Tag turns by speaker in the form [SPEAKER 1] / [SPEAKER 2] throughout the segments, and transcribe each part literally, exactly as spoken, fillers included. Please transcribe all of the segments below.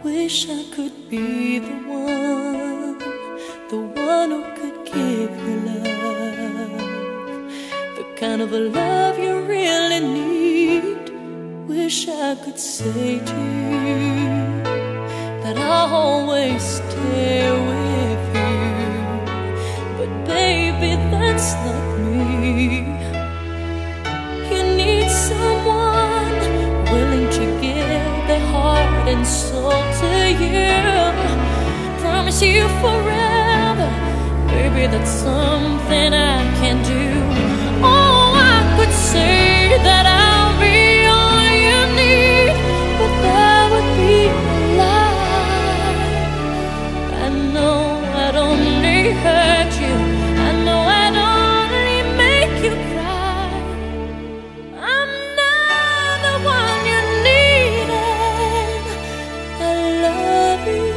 [SPEAKER 1] Wish I could be the one, the one who could give you love, the kind of a love you really need. Wish I could say to you that I'll always stay with you, but baby, that's not me. You need someone willing to give their heart and soul to you, promise you forever, baby, that's something I can do. Oh, I could say that I'll be all you need, but that would be a lie. I know I'd only hurt you, I know I'd only make you cry. I'm not the one you needed. I love you.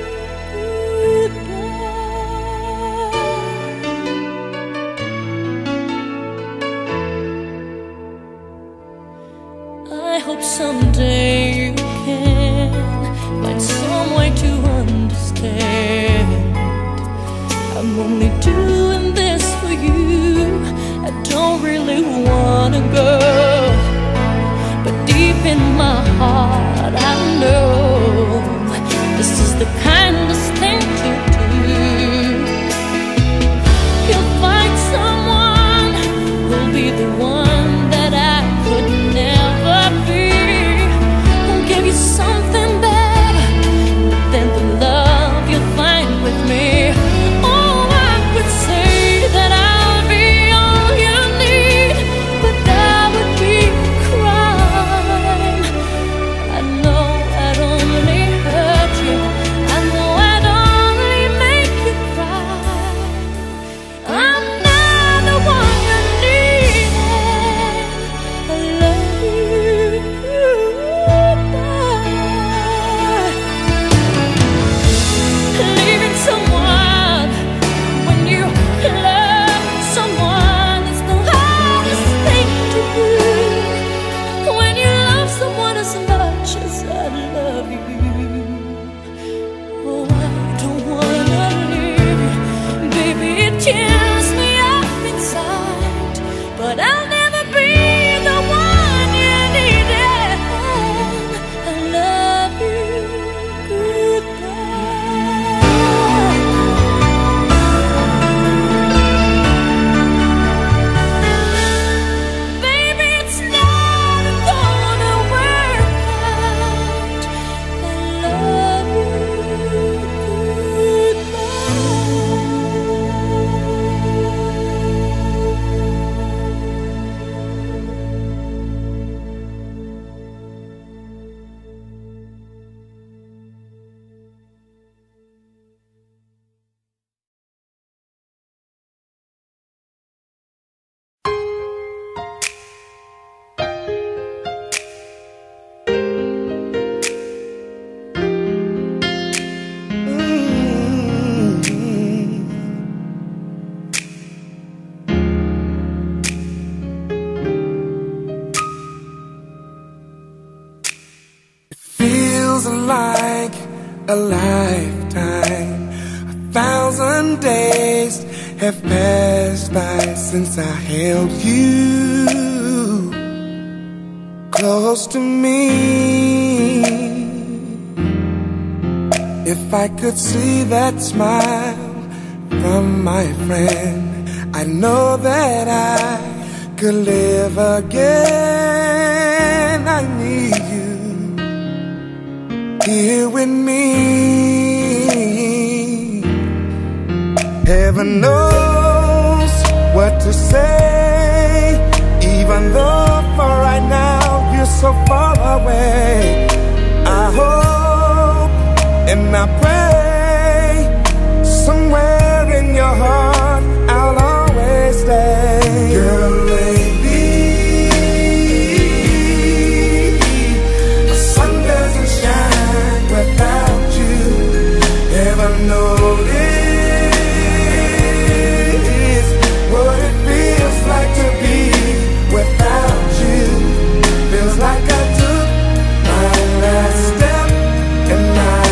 [SPEAKER 1] I hope someday you can find some way to understand. I'm only doing this for you, I don't really wanna go, but deep in my heart I know this is the kindest thing to do. You'll find someone who'll be the one that I could never be, who'll give you something better than the love you'll find with me. Oh, I could say that I'll be all you need, but that would be a crime. I know I'd only hurt you, I know I'd only make you cry. I'm not the one you needed. I love you. Bye. Leaving someone when you love someone is the hardest thing to do. When you love someone as much as I love you, oh, I don't wanna leave you, baby, it tears me up inside, but I'll never be the one you needed. I love you. Goodbye. Baby, it's not gonna work out. I love you.
[SPEAKER 2] Feels like a lifetime. A thousand days have passed by since I held you close to me. If I could see that smile from my friend, I know that I could live again. I need you here with me. Heaven knows what to say, even though for right now you're so far away. I hope and I pray somewhere in your heart I'll always stay. Girl, lately the sun doesn't shine without you. Ever notice what it feels like to be without you? Feels like I took my last step and I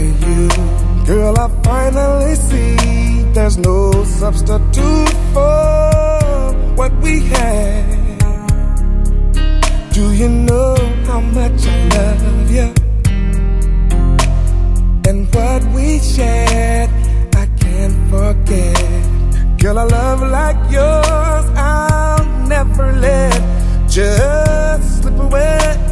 [SPEAKER 2] you. Girl, I finally see there's no substitute for what we had. Do you know how much I love you? And what we shared, I can't forget. Girl, a love like yours, I'll never let just slip away.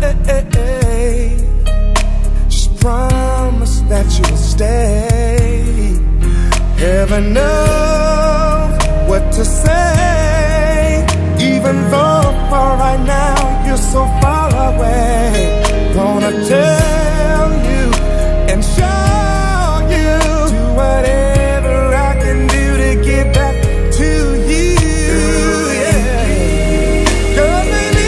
[SPEAKER 2] Just promise that you'll stay. Heaven knows what to say. Even though for right now you're so far away, wanna tell you and show you, do whatever I can do to get back to you. Yeah. Girl, baby,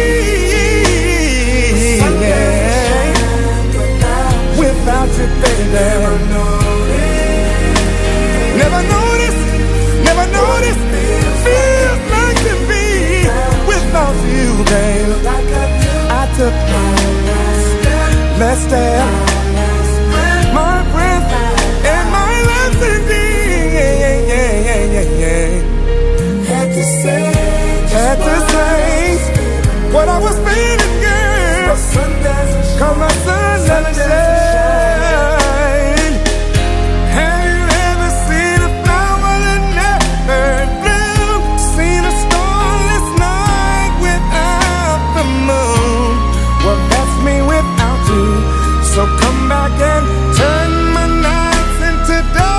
[SPEAKER 2] yeah. Without you, baby, never noticed, never noticed, never noticed. Feels like to be without you, baby. I took my last step, my breath, and my last indeed. Yeah, yeah, yeah, yeah, yeah. Had to say, had to say what I was feeling, girl. Cause my sun doesn't shine. Have you ever seen a flower that never blew? Seen a starless night without the moon? Well, that's me without you. So come back and turn my nights into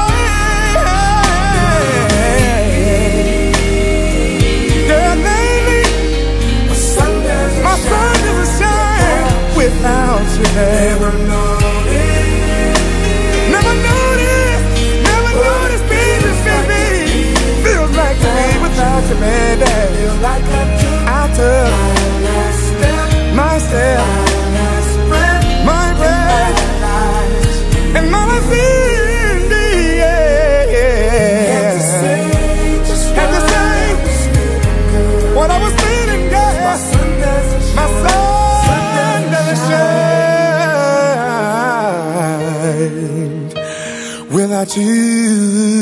[SPEAKER 2] day. Girl, lately, my sun doesn't shine without you. Never noticed, never noticed, never noticed, baby, baby. Feels like to me without you, baby. Feels like I took my step, my breath, and my last indeed, yeah, yeah. Had to say, had to say what I was feeling, yeah. My sun doesn't shine without you.